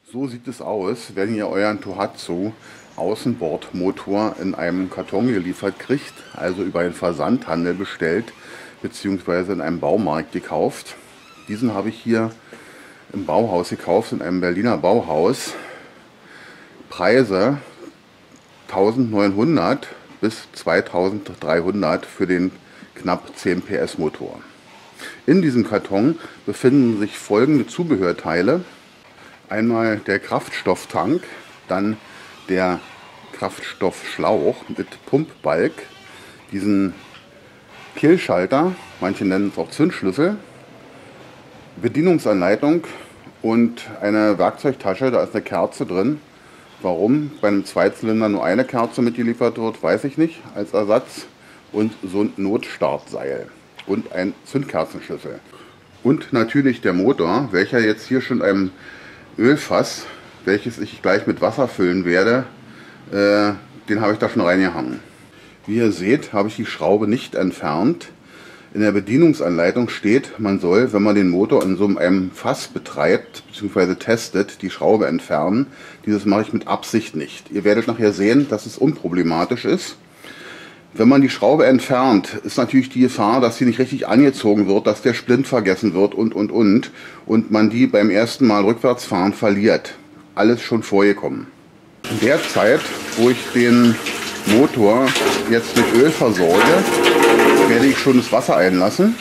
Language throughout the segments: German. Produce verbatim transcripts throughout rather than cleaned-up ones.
So sieht es aus, wenn ihr euren Tohatsu Außenbordmotor in einem Karton geliefert kriegt, also über den Versandhandel bestellt, beziehungsweise in einem Baumarkt gekauft. Diesen habe ich hier im Bauhaus gekauft, in einem Berliner Bauhaus. Preise eintausendneunhundert bis zweitausenddreihundert für den knapp zehn P S Motor. In diesem Karton befinden sich folgende Zubehörteile. Einmal der Kraftstofftank, dann der Kraftstoffschlauch mit Pumpbalg, diesen Kielschalter, manche nennen es auch Zündschlüssel, Bedienungsanleitung und eine Werkzeugtasche, da ist eine Kerze drin. Warum bei einem Zweizylinder nur eine Kerze mitgeliefert wird, weiß ich nicht, als Ersatz. Und so ein Notstartseil und ein Zündkerzenschlüssel. Und natürlich der Motor, welcher jetzt hier schon einem Ölfass, welches ich gleich mit Wasser füllen werde, äh, den habe ich da schon reingehangen. Wie ihr seht, habe ich die Schraube nicht entfernt. In der Bedienungsanleitung steht, man soll, wenn man den Motor in so einem Fass betreibt bzw. testet, die Schraube entfernen. Dieses mache ich mit Absicht nicht. Ihr werdet nachher sehen, dass es unproblematisch ist. Wenn man die Schraube entfernt, ist natürlich die Gefahr, dass sie nicht richtig angezogen wird, dass der Splint vergessen wird und, und, und. Und man die beim ersten Mal rückwärtsfahren verliert. Alles schon vorgekommen. In der Zeit, wo ich den Motor jetzt mit Öl versorge, werde ich schon das Wasser einlassen,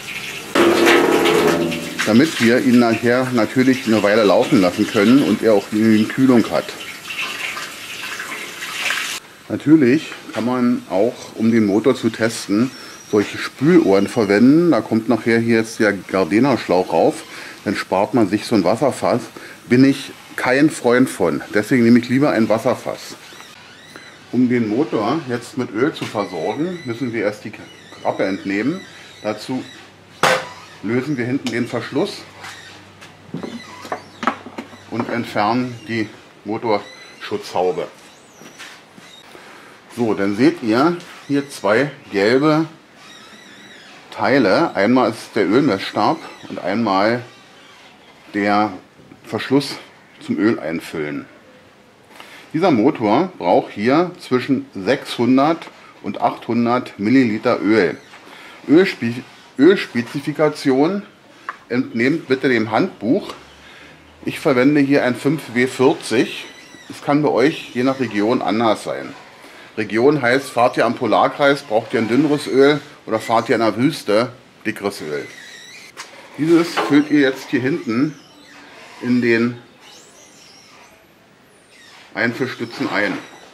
damit wir ihn nachher natürlich eine Weile laufen lassen können und er auch eine Kühlung hat. Natürlich kann man auch, um den Motor zu testen, solche Spülohren verwenden. Da kommt nachher hier jetzt der Gardena-Schlauch rauf. Dann spart man sich so ein Wasserfass. Bin ich kein Freund von. Deswegen nehme ich lieber ein Wasserfass. Um den Motor jetzt mit Öl zu versorgen, müssen wir erst die Kappe entnehmen. Dazu lösen wir hinten den Verschluss und entfernen die Motorschutzhaube. So, dann seht ihr hier zwei gelbe Teile. Einmal ist der Ölmessstab und einmal der Verschluss zum Öl einfüllen. Dieser Motor braucht hier zwischen sechshundert und achthundert Milliliter Öl. Ölspe Ölspezifikation entnehmt bitte dem Handbuch. Ich verwende hier ein fünf W vierzig. Es kann bei euch je nach Region anders sein. Region heißt, fahrt ihr am Polarkreis, braucht ihr ein dünneres Öl oder fahrt ihr in der Wüste, dickeres Öl. Dieses füllt ihr jetzt hier hinten in den Einfüllstützen ein.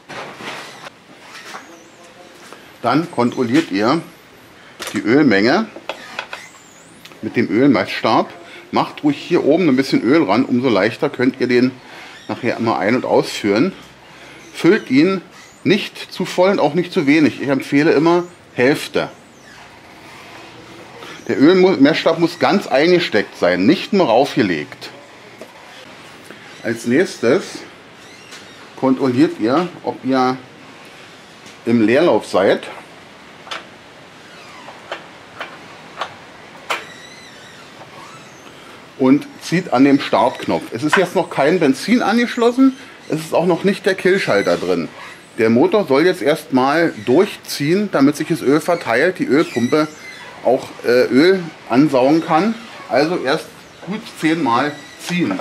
Dann kontrolliert ihr die Ölmenge mit dem Ölmessstab. Macht ruhig hier oben ein bisschen Öl ran, umso leichter könnt ihr den nachher immer ein- und ausführen. Füllt ihn nicht zu voll und auch nicht zu wenig. Ich empfehle immer Hälfte. Der Ölmessstab muss ganz eingesteckt sein, nicht nur raufgelegt. Als nächstes kontrolliert ihr, ob ihr im Leerlauf seid. Und zieht an dem Startknopf. Es ist jetzt noch kein Benzin angeschlossen, es ist auch noch nicht der Kielschalter drin. Der Motor soll jetzt erstmal durchziehen, damit sich das Öl verteilt, die Ölpumpe auch äh, Öl ansaugen kann. Also erst gut zehnmal ziehen.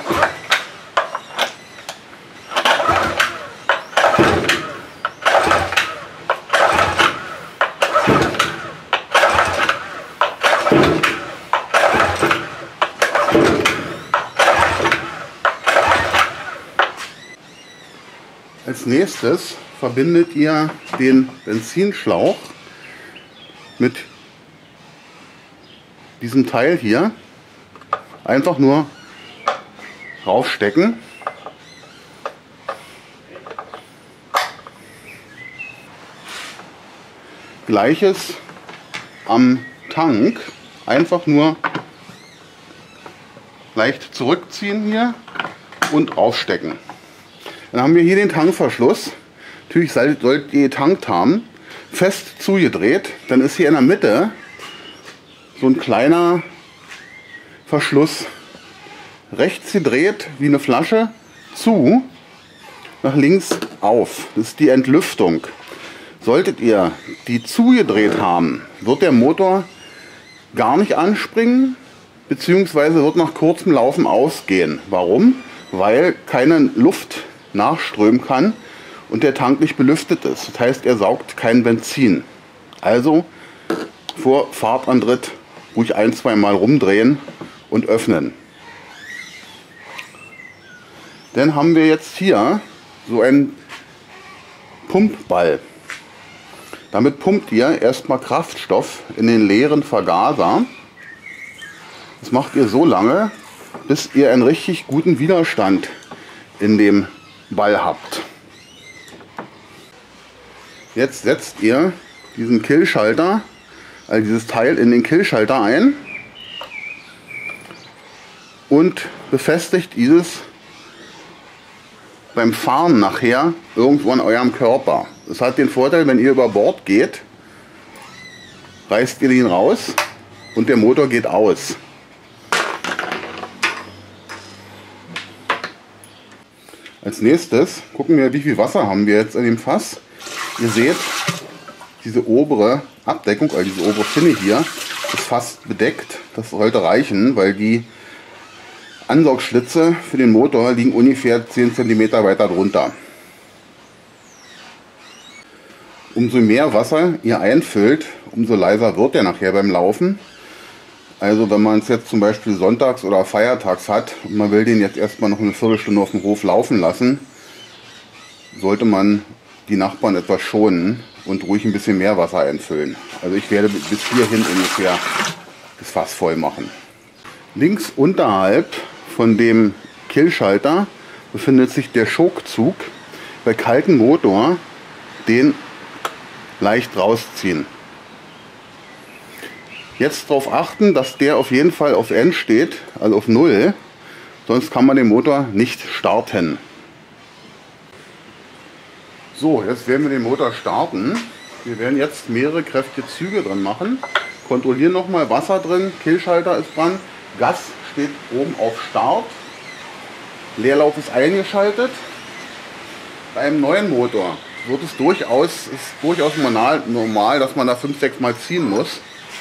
Als nächstes verbindet ihr den Benzinschlauch mit diesem Teil hier. Einfach nur raufstecken. Gleiches am Tank. Einfach nur leicht zurückziehen hier und raufstecken. Dann haben wir hier den Tankverschluss. Natürlich solltet ihr getankt haben. Fest zugedreht. Dann ist hier in der Mitte so ein kleiner Verschluss. Rechts gedreht wie eine Flasche, zu, nach links auf. Das ist die Entlüftung. Solltet ihr die zugedreht haben, wird der Motor gar nicht anspringen, beziehungsweise wird nach kurzem Laufen ausgehen. Warum? Weil keine Luft nachströmen kann und der Tank nicht belüftet ist. Das heißt, er saugt kein Benzin. Also vor Fahrtantritt ruhig ein, zwei Mal rumdrehen und öffnen. Dann haben wir jetzt hier so einen Pumpball. Damit pumpt ihr erstmal Kraftstoff in den leeren Vergaser. Das macht ihr so lange, bis ihr einen richtig guten Widerstand in dem Ball habt. Jetzt setzt ihr diesen Killschalter, also dieses Teil in den Killschalter ein und befestigt dieses beim Fahren nachher irgendwo an eurem Körper. Das hat den Vorteil, wenn ihr über Bord geht, reißt ihr den raus und der Motor geht aus. Als nächstes gucken wir, wie viel Wasser haben wir jetzt in dem Fass. Ihr seht, diese obere Abdeckung, also diese obere Finne hier, ist fast bedeckt. Das sollte reichen, weil die Ansaugschlitze für den Motor liegen ungefähr zehn Zentimeter weiter drunter. Umso mehr Wasser ihr einfüllt, umso leiser wird er nachher beim Laufen. Also wenn man es jetzt zum Beispiel sonntags oder feiertags hat und man will den jetzt erstmal noch eine Viertelstunde auf dem Hof laufen lassen, sollte man die Nachbarn etwas schonen und ruhig ein bisschen mehr Wasser einfüllen. Also ich werde bis hierhin ungefähr das Fass voll machen. Links unterhalb von dem Killschalter befindet sich der Schokzug. Bei kaltem Motor den leicht rausziehen. Jetzt darauf achten, dass der auf jeden Fall auf N steht, also auf null, sonst kann man den Motor nicht starten. So, jetzt werden wir den Motor starten. Wir werden jetzt mehrere kräftige Züge drin machen. Kontrollieren nochmal, Wasser drin, Killschalter ist dran, Gas steht oben auf Start, Leerlauf ist eingeschaltet. Bei einem neuen Motor wird es durchaus, ist durchaus normal, normal, dass man da fünf, sechs Mal ziehen muss.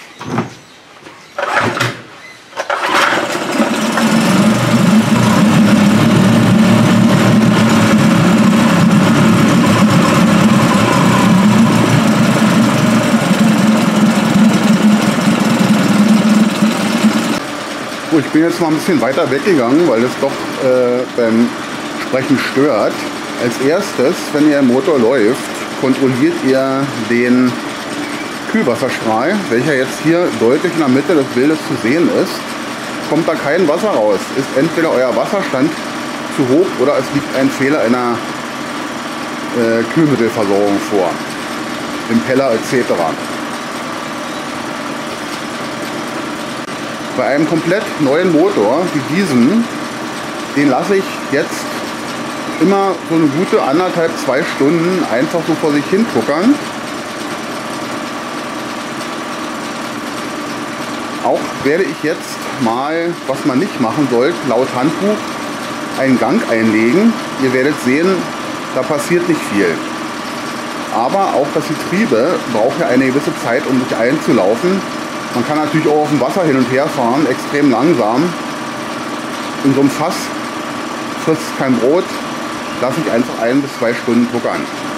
So, ich bin jetzt mal ein bisschen weiter weggegangen, weil es doch äh, beim Sprechen stört. Als erstes, wenn Ihr Motor läuft, kontrolliert ihr den Kühlwasserstrahl, welcher jetzt hier deutlich in der Mitte des Bildes zu sehen ist. Kommt da kein Wasser raus, ist entweder euer Wasserstand zu hoch oder es liegt ein Fehler einer äh, Kühlmittelversorgung vor, Impeller et cetera. Bei einem komplett neuen Motor wie diesem, den lasse ich jetzt immer so eine gute anderthalb, zwei Stunden einfach so vor sich hin tuckern. Auch werde ich jetzt mal, was man nicht machen soll, laut Handbuch einen Gang einlegen. Ihr werdet sehen, da passiert nicht viel. Aber auch das Getriebe braucht ja eine gewisse Zeit, um sich einzulaufen. Man kann natürlich auch auf dem Wasser hin und her fahren, extrem langsam. In so einem Fass frisst kein Brot, lasse ich einfach ein bis zwei Stunden tuckern.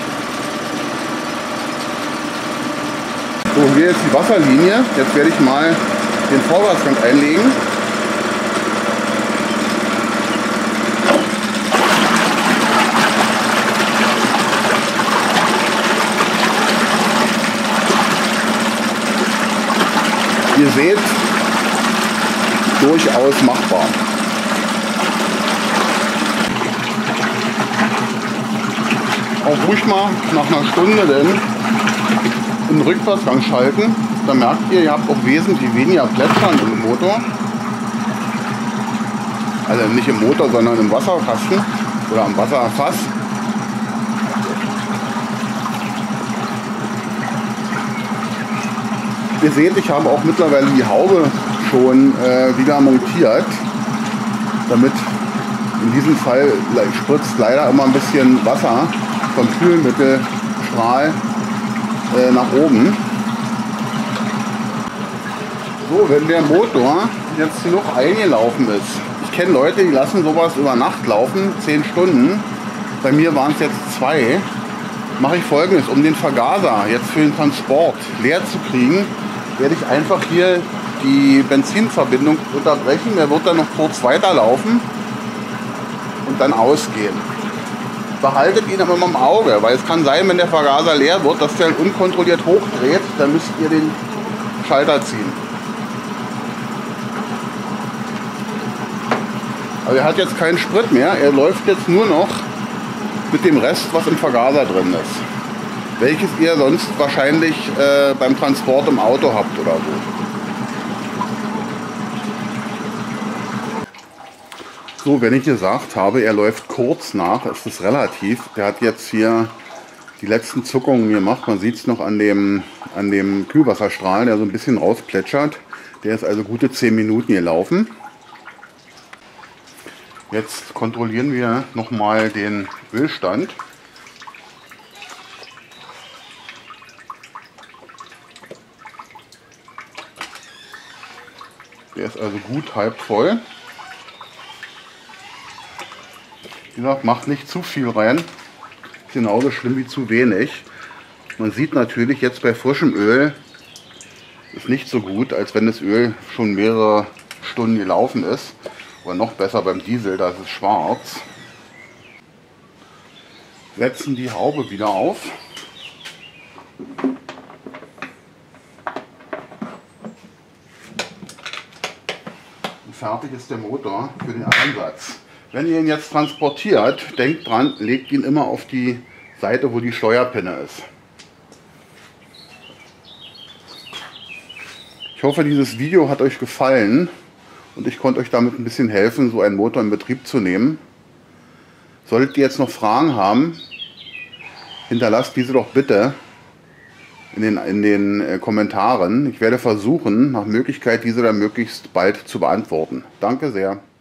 So, hier ist die Wasserlinie. Jetzt werde ich mal den Vorwärtsgang einlegen. Ihr seht, durchaus machbar. Auch ruhig mal nach einer Stunde denn im Rückwärtsgang schalten. Da merkt ihr, ihr habt auch wesentlich weniger Plätschern im Motor. Also nicht im Motor, sondern im Wasserkasten oder am Wasserfass. Ihr seht, ich habe auch mittlerweile die Haube schon äh, wieder montiert, damit In diesem Fall spritzt leider immer ein bisschen Wasser vom Kühlmittelstrahl äh, nach oben. So, wenn der Motor jetzt genug eingelaufen ist. Ich kenne Leute, die lassen sowas über Nacht laufen, zehn Stunden. Bei mir waren es jetzt zwei. Mache ich Folgendes, um den Vergaser jetzt für den Transport leer zu kriegen, werde ich einfach hier die Benzinverbindung unterbrechen. Der wird dann noch kurz weiterlaufen und dann ausgehen. Behaltet ihn aber mal im Auge, weil es kann sein, wenn der Vergaser leer wird, dass der unkontrolliert hochdreht, dann müsst ihr den Schalter ziehen. Aber er hat jetzt keinen Sprit mehr, er läuft jetzt nur noch mit dem Rest, was im Vergaser drin ist. Welches ihr sonst wahrscheinlich äh, beim Transport im Auto habt oder so. So, wenn ich gesagt habe, er läuft kurz nach, ist es relativ. Der hat jetzt hier die letzten Zuckungen gemacht. Man sieht es noch an dem, an dem Kühlwasserstrahl, der so ein bisschen rausplätschert. Der ist also gute zehn Minuten gelaufen. Jetzt kontrollieren wir nochmal den Ölstand. Der ist also gut halb voll. Wie gesagt, macht nicht zu viel rein. Ist genauso schlimm wie zu wenig. Man sieht natürlich jetzt bei frischem Öl ist nicht so gut, als wenn das Öl schon mehrere Stunden gelaufen ist. Oder noch besser beim Diesel, da ist es schwarz. Setzen die Haube wieder auf. Und fertig ist der Motor für den Einsatz. Wenn ihr ihn jetzt transportiert, denkt dran, legt ihn immer auf die Seite, wo die Steuerpinne ist. Ich hoffe, dieses Video hat euch gefallen. Und ich konnte euch damit ein bisschen helfen, so einen Motor in Betrieb zu nehmen. Solltet ihr jetzt noch Fragen haben, hinterlasst diese doch bitte in den, in den Kommentaren. Ich werde versuchen, nach Möglichkeit diese dann möglichst bald zu beantworten. Danke sehr.